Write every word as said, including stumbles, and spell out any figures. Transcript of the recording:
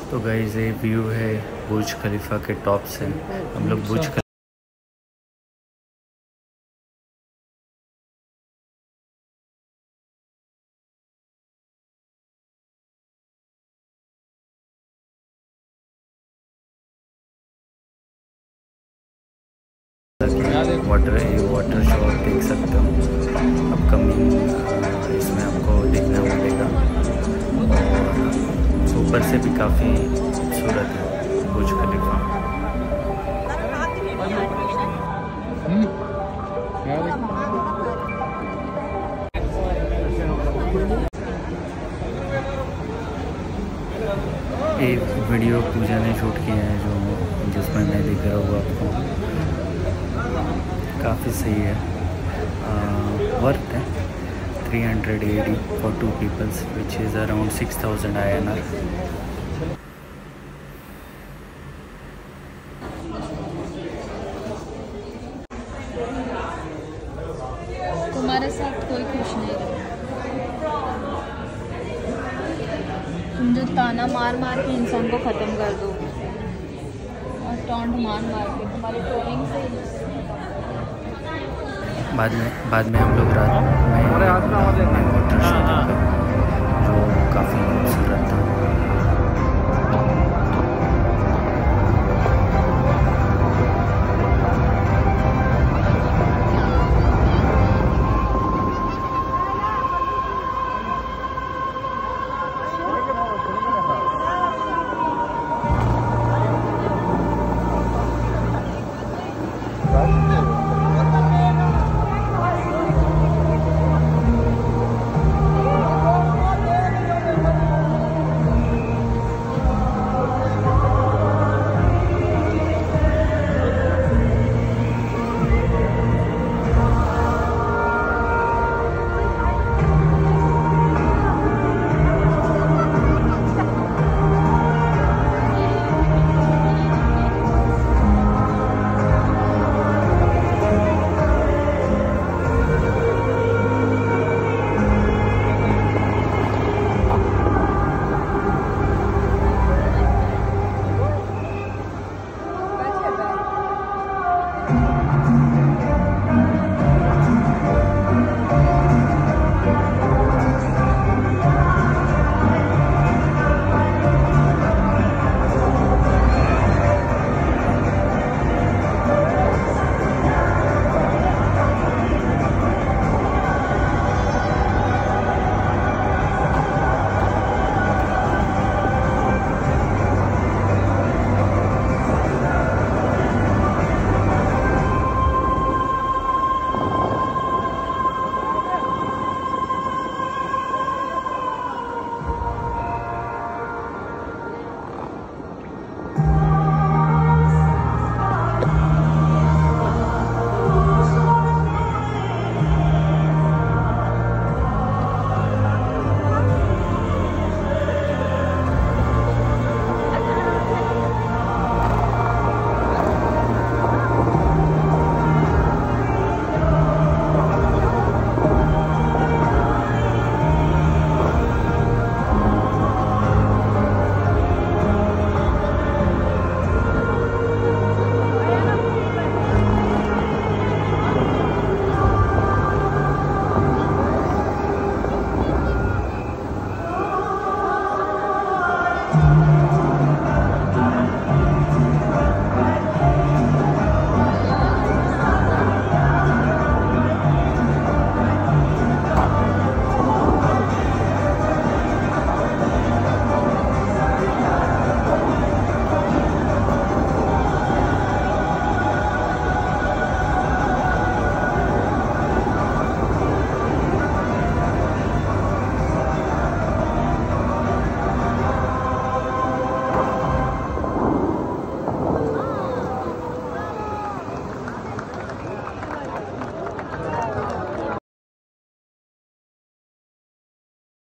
तो गाइस ये व्यू है बुर्ज खलीफा के टॉप से। हम लोग बुर्ज वाटर वाटर शो देख सकते हो अपकमिंग, इसमें आपको देखना मिलेगा। और ऊपर से भी काफ़ी खूबसूरत है बुर्ज खलीफा। एक वीडियो पूजा ने शूट किया है जो जिसमें मैं दिख रहा हूँ आपको, काफ़ी सही है, वर्थ है। Three hundred eighty four two peoples which is around six thousand I N R. तुम्हारे साथ कोई खुश नहीं रहा। तुम जो ताना मार मार के इंसान को ख़त्म कर दो और टॉन्ट मार मार के तुम्हारी ट्रोलिंग से बाद में बाद में हम लोग रात में वाटर शो देखा जो काफ़ी खूबसूरत था। है।